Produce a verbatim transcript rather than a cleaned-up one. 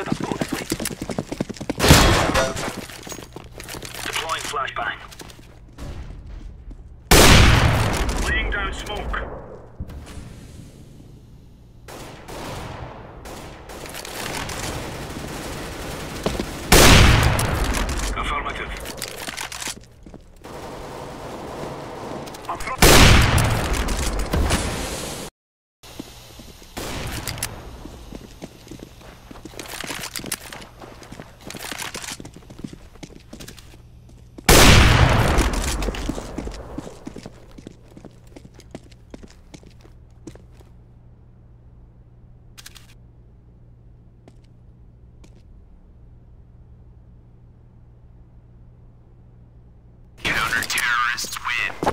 Deliver accordingly. Deploying flashbang. Laying down smoke. Affirmative. I'm through. Counter-terrorists win.